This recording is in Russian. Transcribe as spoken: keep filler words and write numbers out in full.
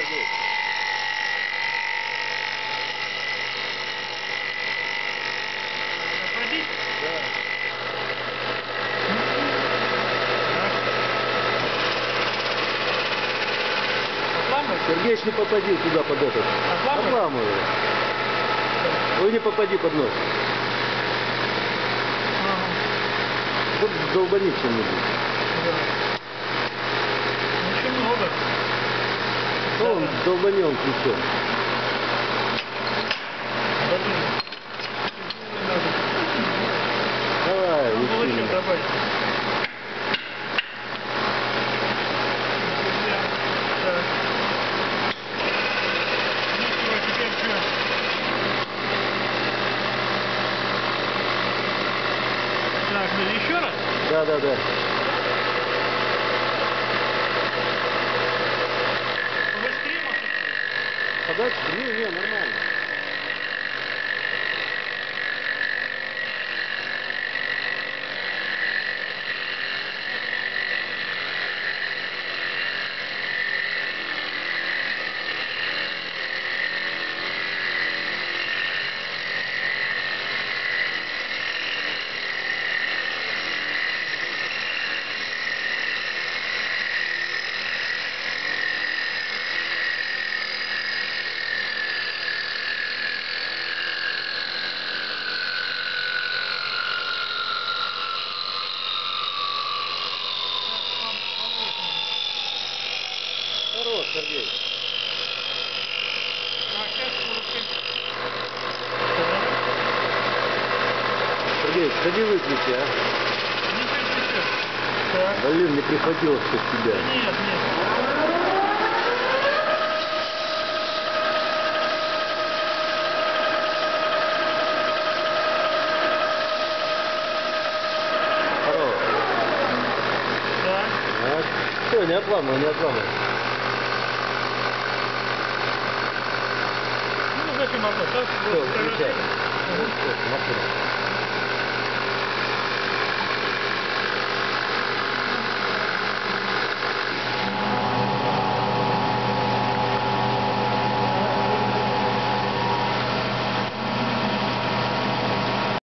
Сергей. Отводить? Да. Отламывать? Сергеич, не попади туда под этот. Отламывать? Отламывай. Ой, не попади под нос. Ага. Тут долбанить чем-нибудь. Да. Очень много. Ну, он долбанем ключом. Давай, Надо было еще усилим. добавить. Так. Ну что, теперь что? Так, ну еще раз? Да, да, да. Быстрее, может? Подальше? Не, не, нормально. Хорош, Сергей. Так, сейчас руки. Сергей, сходи выключи, а. Не переключай. Так. Блин, не приходилось под тебя. Нет, нет. Хорош. Так. Так. Все, не отламывай, не отламывай. Ну, зачем одно? Так, Все, вот, выключай. Ага. Все, машина.